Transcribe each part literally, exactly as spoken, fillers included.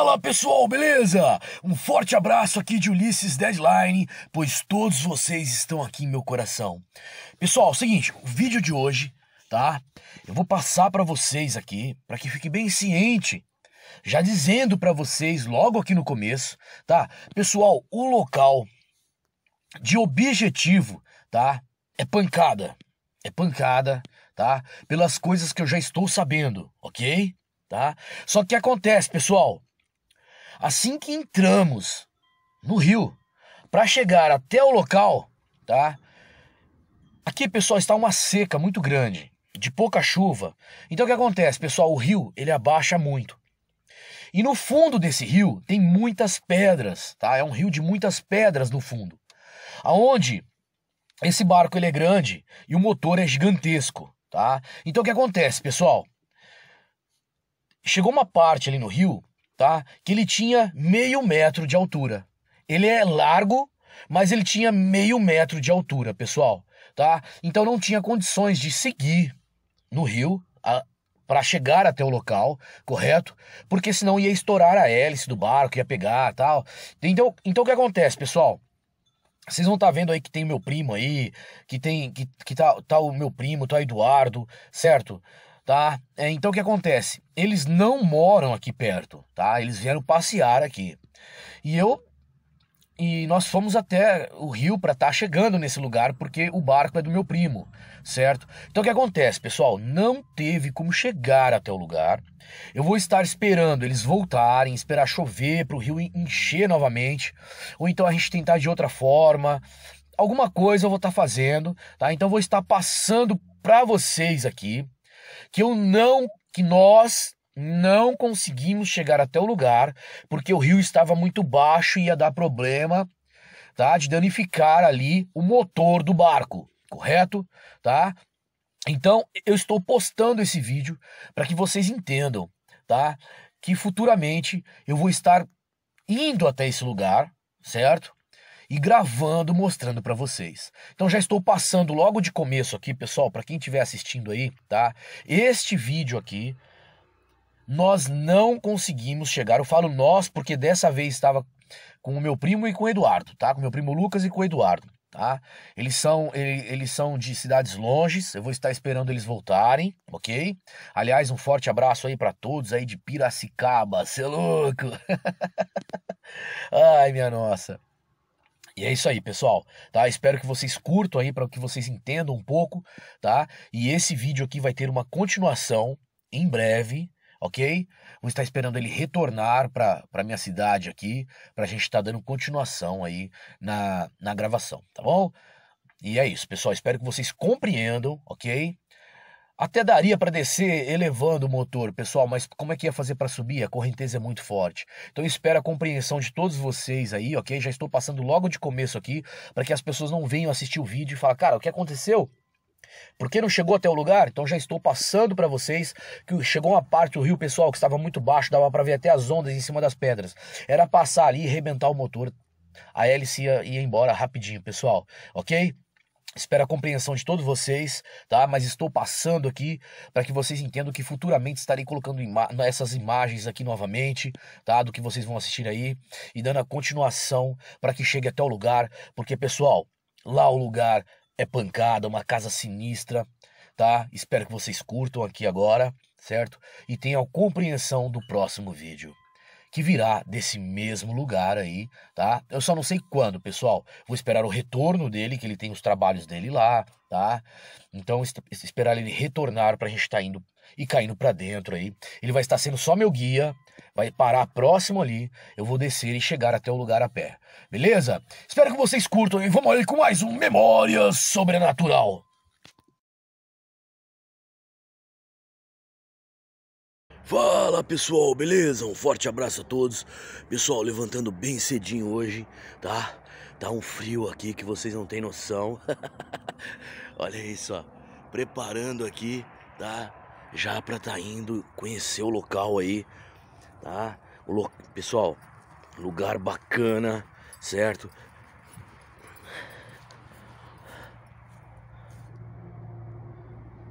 Fala pessoal, beleza? Um forte abraço aqui de Ulisses Deadline, pois todos vocês estão aqui em meu coração. Pessoal, é o seguinte, o vídeo de hoje, tá? Eu vou passar para vocês aqui, para que fique bem ciente, já dizendo para vocês logo aqui no começo, tá? Pessoal, o local de objetivo, tá? É pancada, é pancada, tá? Pelas coisas que eu já estou sabendo, ok? Tá? Só que o que acontece, pessoal? Assim que entramos no rio, para chegar até o local, tá? Aqui, pessoal, está uma seca muito grande, de pouca chuva. Então o que acontece, pessoal? O rio, ele abaixa muito. E no fundo desse rio tem muitas pedras, tá? É um rio de muitas pedras no fundo. Aonde esse barco ele é grande e o motor é gigantesco, tá? Então o que acontece, pessoal? Chegou uma parte ali no rio, tá? Que ele tinha meio metro de altura. Ele é largo, mas ele tinha meio metro de altura, pessoal, tá? Então não tinha condições de seguir no rio para chegar até o local, correto? Porque senão ia estourar a hélice do barco, ia pegar, tal. Então, então o que acontece, pessoal? Vocês vão estar vendo aí que tem o meu primo aí, que tem que, que tá, tá o meu primo, tá o Eduardo, certo? Tá? É, então o que acontece? Eles não moram aqui perto, tá? Eles vieram passear aqui. E eu e nós fomos até o rio para estar chegando nesse lugar porque o barco é do meu primo, certo? Então o que acontece, pessoal? Não teve como chegar até o lugar. Eu vou estar esperando eles voltarem, esperar chover para o rio encher novamente, ou então a gente tentar de outra forma. Alguma coisa eu vou estar fazendo, tá? Então eu vou estar passando para vocês aqui que eu não, que nós não conseguimos chegar até o lugar, porque o rio estava muito baixo e ia dar problema, tá? De danificar ali o motor do barco, correto? Tá? Então, eu estou postando esse vídeo para que vocês entendam, tá? Que futuramente eu vou estar indo até esse lugar, certo? E gravando, mostrando para vocês. Então já estou passando logo de começo aqui, pessoal, para quem estiver assistindo aí, tá? Este vídeo aqui, nós não conseguimos chegar, eu falo nós porque dessa vez estava com o meu primo e com o Eduardo, tá? Com o meu primo Lucas e com o Eduardo, tá? Eles são, eles são de cidades longes, eu vou estar esperando eles voltarem, ok? Aliás, um forte abraço aí para todos aí de Piracicaba, cê é louco! Ai, minha nossa! E é isso aí, pessoal, tá? Espero que vocês curtam aí para que vocês entendam um pouco, tá? E esse vídeo aqui vai ter uma continuação em breve, ok? Vou estar esperando ele retornar para para minha cidade aqui, pra gente estar dando continuação aí na, na gravação, tá bom? E é isso, pessoal, espero que vocês compreendam, ok? Até daria para descer elevando o motor, pessoal, mas como é que ia fazer para subir? A correnteza é muito forte. Então eu espero a compreensão de todos vocês aí, ok? Já estou passando logo de começo aqui, para que as pessoas não venham assistir o vídeo e falar, cara, o que aconteceu? Por que não chegou até o lugar? Então já estou passando para vocês que chegou uma parte do rio, pessoal, que estava muito baixo, dava para ver até as ondas em cima das pedras. Era passar ali e arrebentar o motor, a hélice ia, ia embora rapidinho, pessoal, ok? Espero a compreensão de todos vocês, tá? Mas estou passando aqui para que vocês entendam que futuramente estarei colocando ima essas imagens aqui novamente, tá? Do que vocês vão assistir aí e dando a continuação para que chegue até o lugar, porque, pessoal, lá o lugar é pancada, uma casa sinistra, tá? Espero que vocês curtam aqui agora, certo? E tenham compreensão do próximo vídeo, que virá desse mesmo lugar aí, tá? Eu só não sei quando, pessoal. Vou esperar o retorno dele, que ele tem os trabalhos dele lá, tá? Então, esperar ele retornar pra gente estar indo e caindo pra dentro aí. Ele vai estar sendo só meu guia, vai parar próximo ali, eu vou descer e chegar até o lugar a pé. Beleza? Espero que vocês curtam e vamos aí com mais um Memória Sobrenatural. Fala pessoal, beleza? Um forte abraço a todos. Pessoal, levantando bem cedinho hoje, tá? Tá um frio aqui que vocês não têm noção. Olha isso, ó. Preparando aqui, tá? Já pra tá indo conhecer o local aí, tá? O lo... Pessoal, lugar bacana, certo?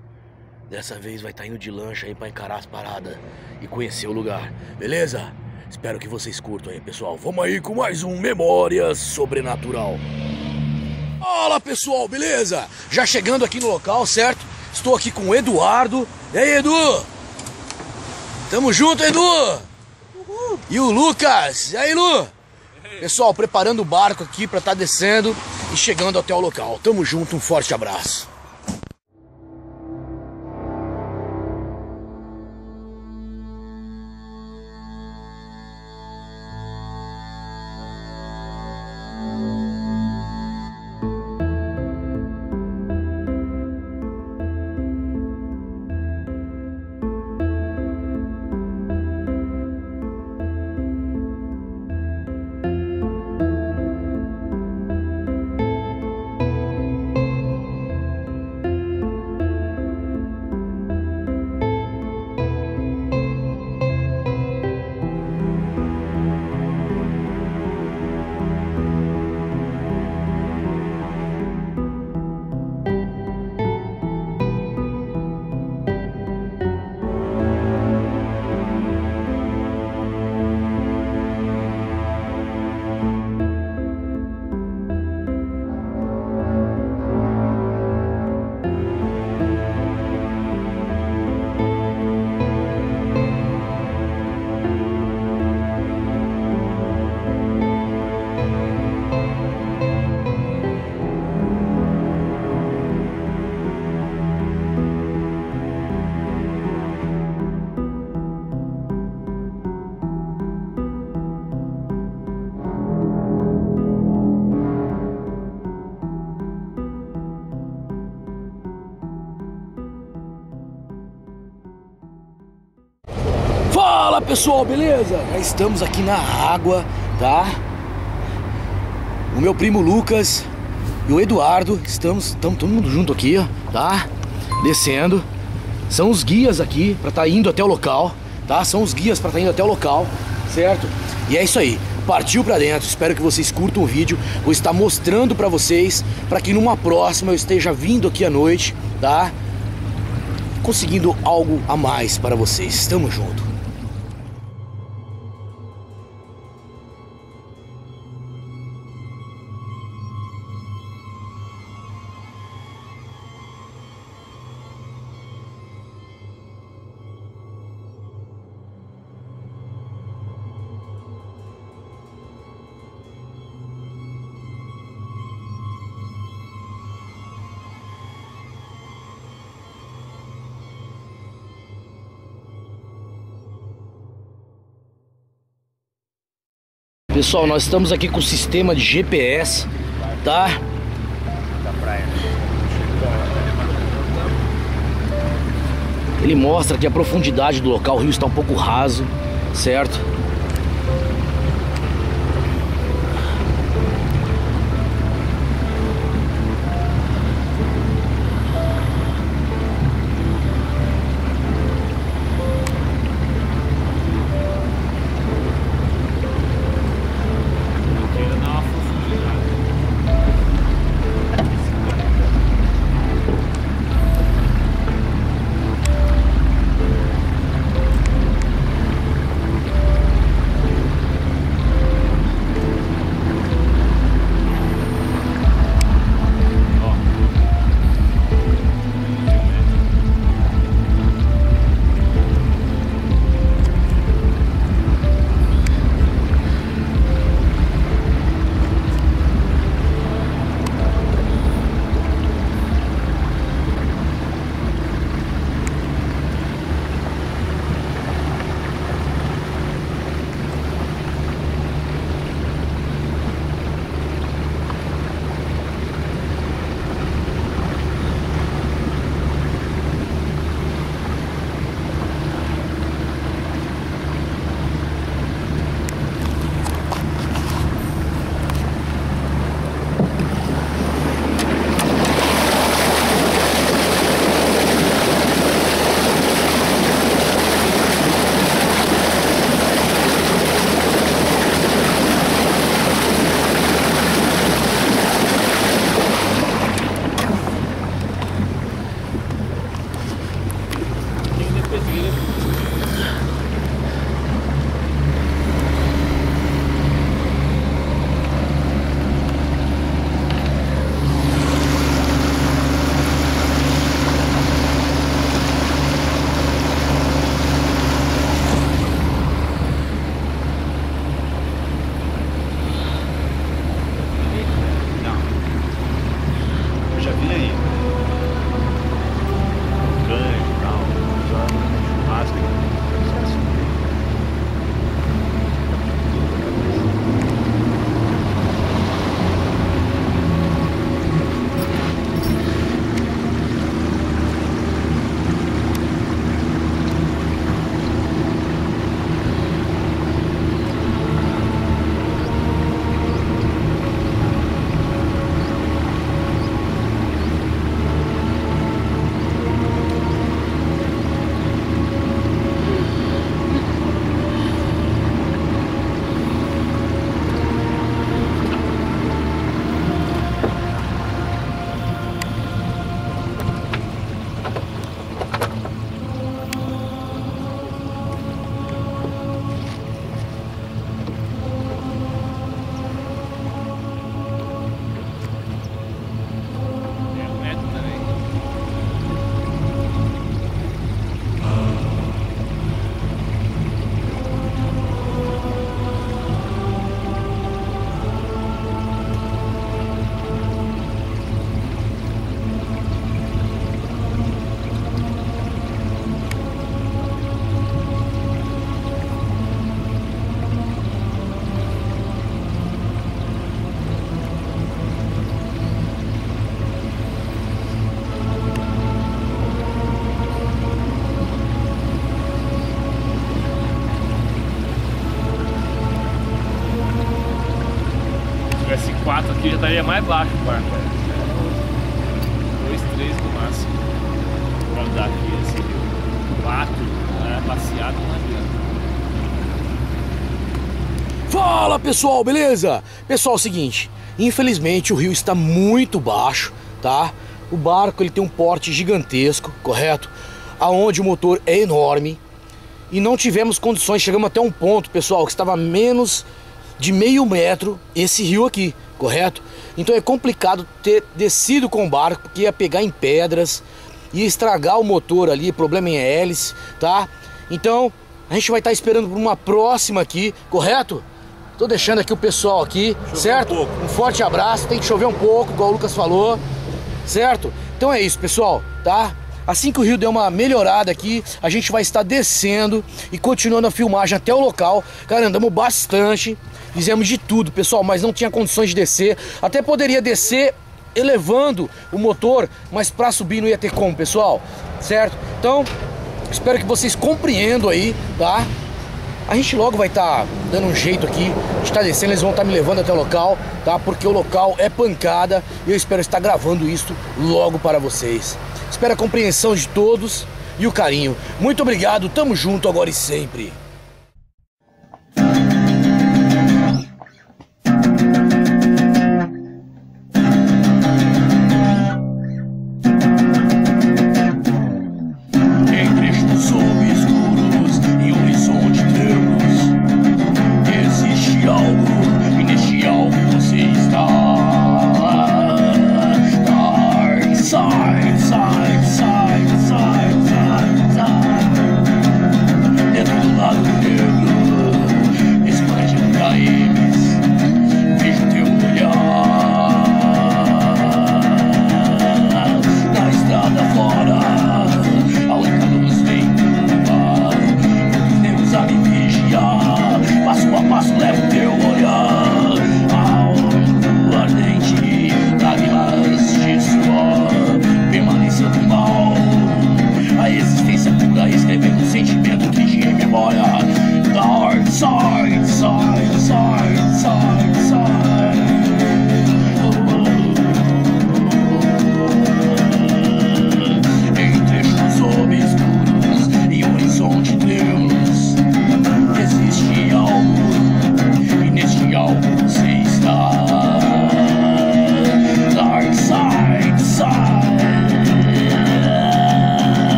Dessa vez vai estar indo de lancha aí pra encarar as paradas e conhecer o lugar, beleza? Espero que vocês curtam aí, pessoal. Vamos aí com mais um Memórias Sobrenatural. Fala, pessoal, beleza? Já chegando aqui no local, certo? Estou aqui com o Eduardo. E aí, Edu? Tamo junto, Edu! Uhul. E o Lucas. E aí, Lu? Pessoal, preparando o barco aqui para estar descendo e chegando até o local. Tamo junto, um forte abraço. Fala, pessoal, beleza? Já estamos aqui na água, tá? O meu primo Lucas e o Eduardo, estamos, estamos todo mundo junto aqui, ó, tá? Descendo. São os guias aqui pra estar indo até o local, tá? São os guias pra estar indo até o local, certo? E é isso aí. Partiu pra dentro. Espero que vocês curtam o vídeo. Vou estar mostrando pra vocês, pra que numa próxima eu esteja vindo aqui à noite, tá? Conseguindo algo a mais para vocês. Tamo junto. Pessoal, nós estamos aqui com o sistema de G P S, tá? Ele mostra que a profundidade do local, o rio está um pouco raso, certo? tivesse quatro aqui já estaria mais baixo o barco. Dois, três no máximo. Pra andar aqui esse rio. Quatro, né? Passeado não adianta. Fala pessoal, beleza? Pessoal, é o seguinte, infelizmente o rio está muito baixo, tá? O barco ele tem um porte gigantesco, correto? Aonde o motor é enorme e não tivemos condições, chegamos até um ponto, pessoal, que estava a menos de meio metro esse rio aqui, correto? Então é complicado ter descido com o barco, porque ia pegar em pedras, ia estragar o motor ali, problema em hélice, tá? Então a gente vai estar esperando por uma próxima aqui, correto? Tô deixando aqui o pessoal aqui, chover certo? Um, um forte abraço, tem que chover um pouco, igual o Lucas falou, certo? Então é isso, pessoal, tá? Assim que o rio der uma melhorada aqui, a gente vai estar descendo e continuando a filmagem até o local. Cara, andamos bastante, fizemos de tudo, pessoal, mas não tinha condições de descer. Até poderia descer elevando o motor, mas para subir não ia ter como, pessoal, certo? Então, espero que vocês compreendam aí, tá? A gente logo vai estar dando um jeito aqui, a gente tá descendo, eles vão estar me levando até o local, tá? Porque o local é pancada e eu espero estar gravando isso logo para vocês. Espero a compreensão de todos e o carinho. Muito obrigado, tamo junto agora e sempre.